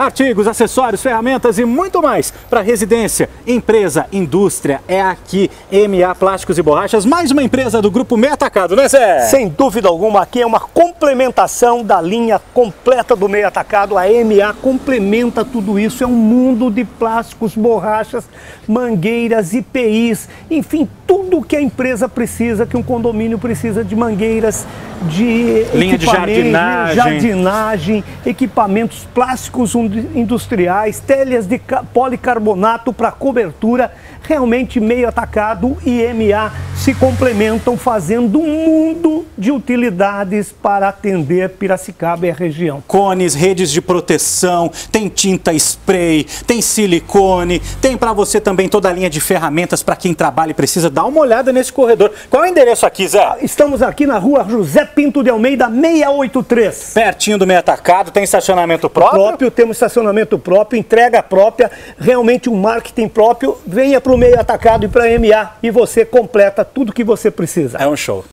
Artigos, acessórios, ferramentas e muito mais para residência, empresa, indústria. É aqui, MA Plásticos e Borrachas, mais uma empresa do Grupo Meio Atacado, né, Zé? Sem dúvida alguma, aqui é uma complementação da linha completa do Meio Atacado. A MA complementa tudo isso, é um mundo de plásticos, borrachas, mangueiras, IPIs, enfim, tudo que a empresa precisa, que um condomínio precisa de mangueiras, de linha de jardinagem, equipamentos plásticos industriais, telhas de policarbonato para cobertura. Realmente Meio Atacado e MA se complementam, fazendo um mundo de utilidades para atender Piracicaba e a região. Cones, redes de proteção, tem tinta spray, tem silicone, tem para você também toda a linha de ferramentas para quem trabalha e precisa. Dá uma olhada nesse corredor. Qual é o endereço aqui, Zé? Estamos aqui na rua José Pinto de Almeida, 683. Pertinho do Meio Atacado, tem estacionamento próprio? Temos estacionamento próprio, entrega própria, realmente um marketing próprio. Venha para o Meio Atacado e para a MA e você completa tudo que você precisa. É um show.